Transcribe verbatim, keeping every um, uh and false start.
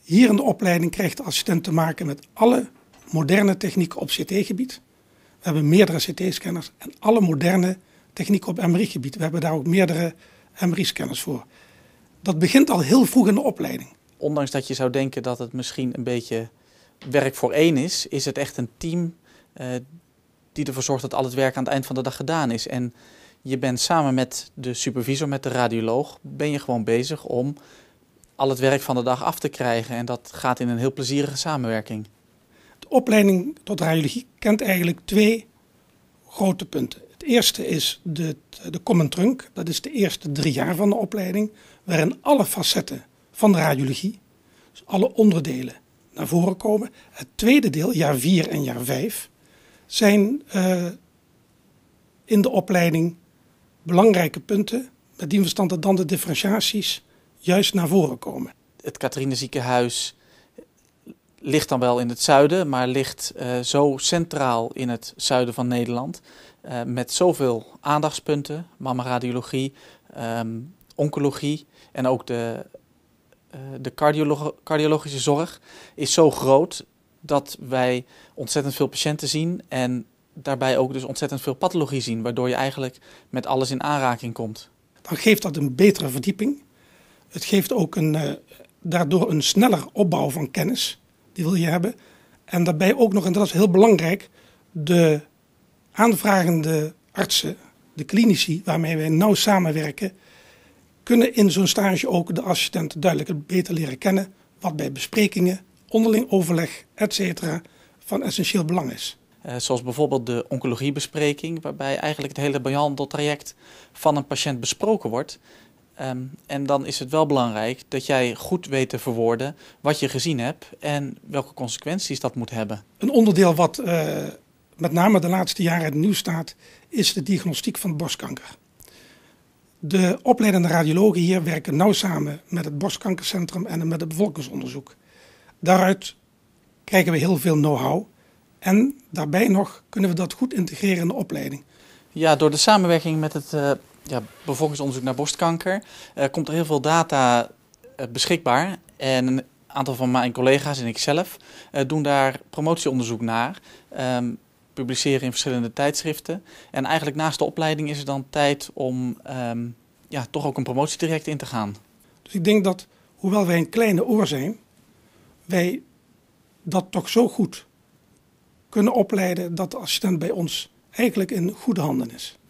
Hier in de opleiding krijgt de assistent te maken met alle moderne technieken op C T-gebied. We hebben meerdere C T-scanners en alle moderne technieken op M R I-gebied. We hebben daar ook meerdere M R I-scanners voor. Dat begint al heel vroeg in de opleiding. Ondanks dat je zou denken dat het misschien een beetje werk voor één is, is het echt een team uh, die ervoor zorgt dat al het werk aan het eind van de dag gedaan is. En je bent samen met de supervisor, met de radioloog, ben je gewoon bezig om al het werk van de dag af te krijgen. En dat gaat in een heel plezierige samenwerking. De opleiding tot radiologie kent eigenlijk twee grote punten. Het eerste is de, de Common Trunk. Dat is de eerste drie jaar van de opleiding, waarin alle facetten van de radiologie, dus alle onderdelen, naar voren komen. Het tweede deel, jaar vier en jaar vijf, zijn uh, in de opleiding belangrijke punten, met die verstand dat dan de differentiaties juist naar voren komen. Het Catharine Ziekenhuis ligt dan wel in het zuiden, maar ligt uh, zo centraal in het zuiden van Nederland. Uh, met zoveel aandachtspunten, mammaradiologie, um, oncologie en ook de, uh, de cardiologi- cardiologische zorg is zo groot dat wij ontzettend veel patiënten zien en daarbij ook dus ontzettend veel pathologie zien, waardoor je eigenlijk met alles in aanraking komt. Dan geeft dat een betere verdieping. Het geeft ook een, uh, daardoor een sneller opbouw van kennis, die wil je hebben. En daarbij ook nog, en dat is heel belangrijk, de aanvragende artsen, de klinici waarmee wij nauw samenwerken, kunnen in zo'n stage ook de assistent duidelijk beter leren kennen, wat bij besprekingen, onderling overleg, et cetera van essentieel belang is. Uh, zoals bijvoorbeeld de oncologiebespreking, waarbij eigenlijk het hele behandeltraject van een patiënt besproken wordt. Um, en dan is het wel belangrijk dat jij goed weet te verwoorden wat je gezien hebt en welke consequenties dat moet hebben. Een onderdeel wat uh, met name de laatste jaren in het nieuws staat, is de diagnostiek van borstkanker. De opleidende radiologen hier werken nauw samen met het borstkankercentrum en met het bevolkingsonderzoek. Daaruit krijgen we heel veel know-how en daarbij nog kunnen we dat goed integreren in de opleiding. Ja, door de samenwerking met het uh, ja, bevolkingsonderzoek naar borstkanker uh, komt er heel veel data uh, beschikbaar. En een aantal van mijn collega's en ikzelf uh, doen daar promotieonderzoek naar. Um, publiceren in verschillende tijdschriften. En eigenlijk naast de opleiding is er dan tijd om um, ja, toch ook een promotietraject in te gaan. Dus ik denk dat, hoewel wij een kleine oor zijn, wij dat toch zo goed kunnen opleiden dat de assistent bij ons eigenlijk in goede handen is.